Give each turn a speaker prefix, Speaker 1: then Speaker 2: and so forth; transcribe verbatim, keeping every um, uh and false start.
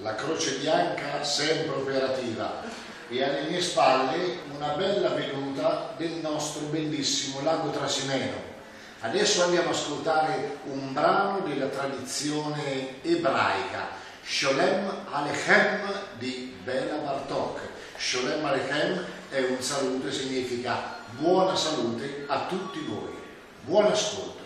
Speaker 1: la croce bianca sempre operativa, e alle mie spalle una bella veduta del nostro bellissimo lago Trasimeno. Adesso andiamo ad ascoltare un brano della tradizione ebraica, Sholem Alechem di Bela Bartok. Sholem Alechem è un saluto e significa buona salute a tutti voi. Buon ascolto.